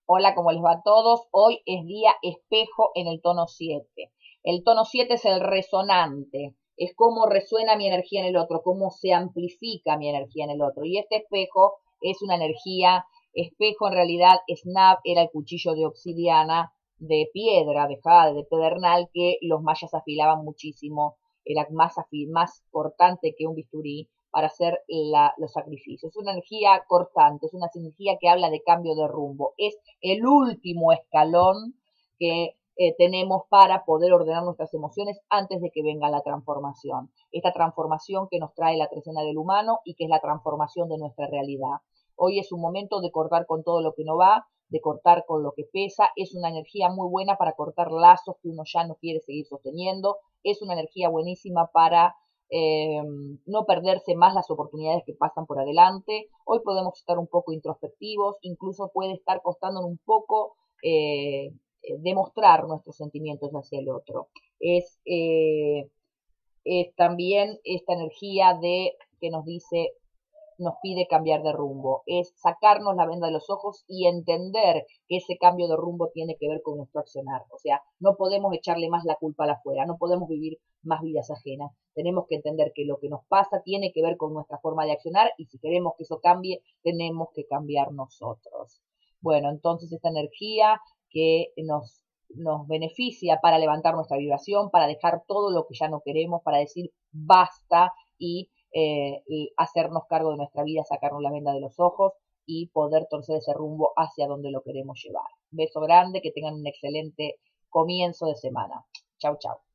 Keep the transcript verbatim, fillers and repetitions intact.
Hola, ¿cómo les va a todos? Hoy es día espejo en el tono siete. El tono siete es el resonante, es cómo resuena mi energía en el otro, cómo se amplifica mi energía en el otro. Y este espejo es una energía, espejo en realidad, Snap era el cuchillo de obsidiana de piedra, de jade, de pedernal, que los mayas afilaban muchísimo, era más, afil, más cortante que un bisturí para hacer la, los sacrificios. Es una energía cortante, es una energía que habla de cambio de rumbo. Es el último escalón que eh, tenemos para poder ordenar nuestras emociones antes de que venga la transformación. Esta transformación que nos trae la trecena del humano y que es la transformación de nuestra realidad. Hoy es un momento de cortar con todo lo que no va, de cortar con lo que pesa. Es una energía muy buena para cortar lazos que uno ya no quiere seguir sosteniendo. Es una energía buenísima para eh, no perderse más las oportunidades que pasan por adelante. Hoy podemos estar un poco introspectivos, incluso puede estar costándonos un poco eh, demostrar nuestros sentimientos hacia el otro. Es, eh, es también esta energía de que nos dice, nos pide cambiar de rumbo, es sacarnos la venda de los ojos y entender que ese cambio de rumbo tiene que ver con nuestro accionar. O sea, no podemos echarle más la culpa a la afuera, no podemos vivir más vidas ajenas. Tenemos que entender que lo que nos pasa tiene que ver con nuestra forma de accionar y si queremos que eso cambie, tenemos que cambiar nosotros. Bueno, entonces esta energía que nos, nos beneficia para levantar nuestra vibración, para dejar todo lo que ya no queremos, para decir basta y eh, y hacernos cargo de nuestra vida, sacarnos la venda de los ojos y poder torcer ese rumbo hacia donde lo queremos llevar. Beso grande, que tengan un excelente comienzo de semana. Chau, chau.